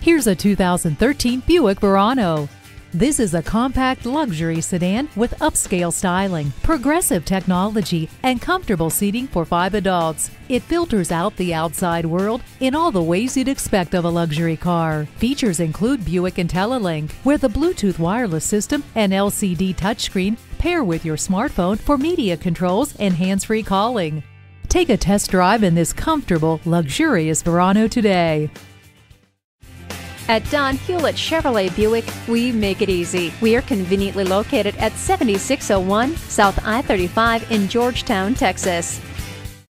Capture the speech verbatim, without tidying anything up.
Here's a two thousand thirteen Buick Verano. This is a compact luxury sedan with upscale styling, progressive technology, and comfortable seating for five adults. It filters out the outside world in all the ways you'd expect of a luxury car. Features include Buick IntelliLink, where the Bluetooth wireless system and L C D touchscreen pair with your smartphone for media controls and hands-free calling. Take a test drive in this comfortable, luxurious Verano today. At Don Hewlett Chevrolet Buick, we make it easy. We are conveniently located at seventy-six oh one South I thirty-five in Georgetown, Texas.